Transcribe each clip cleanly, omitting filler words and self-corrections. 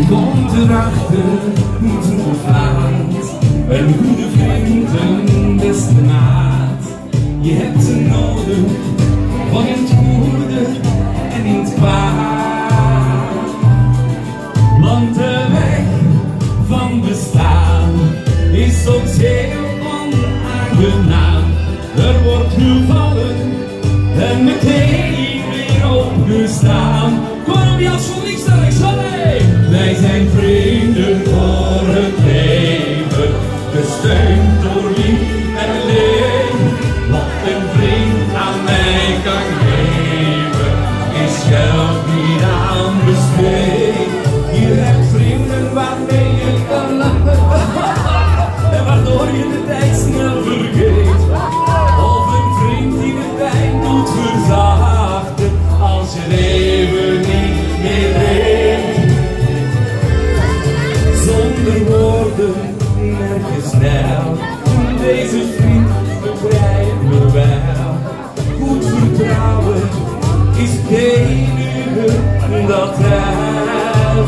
Je komt erachter toen het gaat. Een goede vriend, een beste maat. Je hebt ze nodig, van in het goede en in het kwaad. Want de weg van bestaan is soms heel onaangenaam. Er wordt gevallen en meteen weer opgestaan. Kom die als van links naar rechts, allee! Wij zijn vrienden voor het leven, gesteund door lief en leed. Wat een vriend aan mij kan geven, is geld niet aan besteed. Je hebt vrienden waarmee je kan lachen en waardoor je de tijd snel vergeet. Of een vriend die de pijn doet verzachten als je leven niet meer weet. Zonder woorden, nergens snel, deze vriend begrijpt me wel. Goed vertrouwen is het enige dat telt.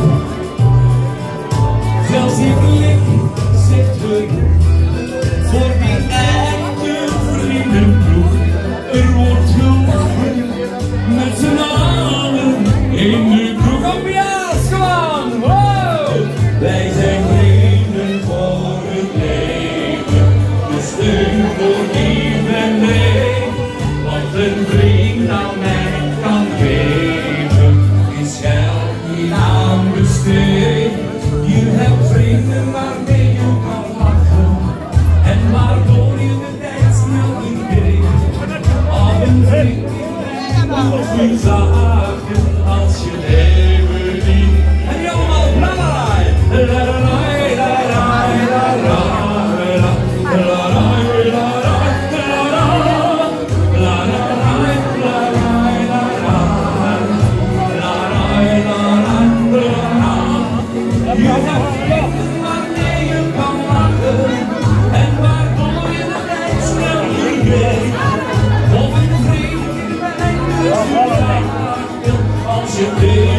Zelfs die blik zit genoeg voor die eigen vriendenploeg. Er wordt gelachen met z'n allen in de kroeg. Ambiance, gewoon! Wow! Wij zijn vrienden voor het leven, gesteund door lief en leed. Wat een vriend aan mij kan geven, is geld niet aan besteed. Je hebt vrienden waarmee je kan lachen en waardoor je de tijd snel vergeet. Of een vriend die mij wordt verzachten als je leven niet. En die allemaal blij! Je hebt vrienden waarmee je kan lachen en waardoor je de tijd snel vergeet. Of een vriend die mij doet verlaten als je